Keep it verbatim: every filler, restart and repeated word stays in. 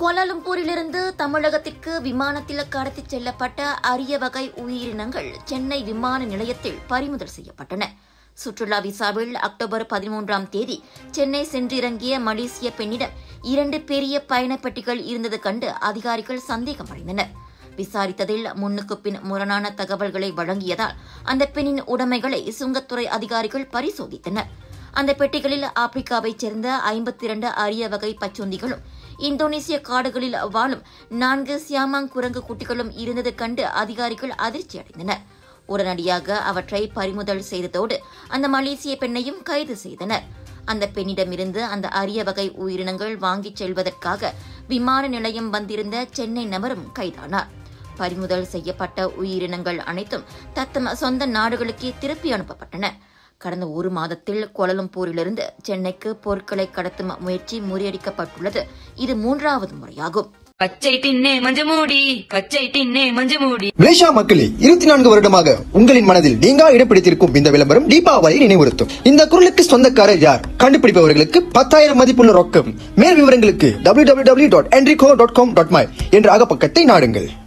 கோலாலம்பூரிலிருந்து தமிழகத்திற்கு விமானத்தில் கடத்திச் செல்லப்பட்ட அரிய வகை உயிரினங்கள் சென்னை விமான நிலையத்தில் பறிமுதல் செய்யப்பட்டன. சுற்றுலா விசாவில் அக்டோபர் பதிமூன்றாம் தேதி சென்னை சென்றிறங்கிய மலேசிய பெண்ணிடம் இரண்டு பெரிய பயணப்பெட்டிகள் இருந்தது கண்டு அதிகாரிகள் சந்தேகமடைந்தனர். விசாரித்ததில் முன்னுக்கு பின் முரணான தகவல்களை வழங்கியதால் அந்த பெண்ணின் உடைமைகளை சுங்கத்துறை அதிகாரிகள் பரிசோதித்தனர். அந்த பெட்டிகளில் ஆப்பிரிக்காவைச் சேர்ந்த ஐம்பத்தி இரண்டு அரிய வகை பச்சொந்திகளும் இந்தோனேசிய காடுகளில் வாழும் நான்கு சியாமாங் குரங்கு குட்டிகளும் இருந்தது கண்டு அதிகாரிகள் அதிர்ச்சி அடைந்தனர். உடனடியாக அவற்றை பறிமுதல் செய்ததோடு அந்த மலேசிய பெண்ணையும் கைது செய்தனர். அந்த பெண்ணிடமிருந்து அந்த அரிய வகை உயிரினங்கள் வாங்கிச் செல்வதற்காக விமான நிலையம் வந்திருந்த சென்னை நபரும் கைதானார். பறிமுதல் செய்யப்பட்ட உயிரினங்கள் அனைத்தும் தத்தம் சொந்த நாடுகளுக்கே திருப்பி அனுப்பப்பட்டன. கடந்த ஒரு மாதத்தில் கோலாலம்பூரிலிருந்து சென்னைக்கு பொருட்களை கடத்தும் முயற்சி முறியடிக்கப்பட்டுள்ளது. இது மூன்றாவது முறையாகும். பச்சை டின்னே மஞ்சமூடி, பச்சை டின்னே மஞ்சமூடி. மலேசியா மக்களே, இருபத்தி நான்கு வருடமாக உங்களின் மனதில் நீங்கா இடம் பிடித்திருக்கும் இந்த விளம்பரம் தீபாவளி நினைவுறுத்தும். இந்த குரலுக்கு சொந்தக்காரர் யார்? கண்டுபிடிப்பவர்களுக்கு பத்தாயிரம் மதிப்புள்ள ரொக்கம். மேல் விவரங்களுக்கு W W W dot Enrico dot com dot my என்ற அகப்பக்கத்தை நாடுங்கள்.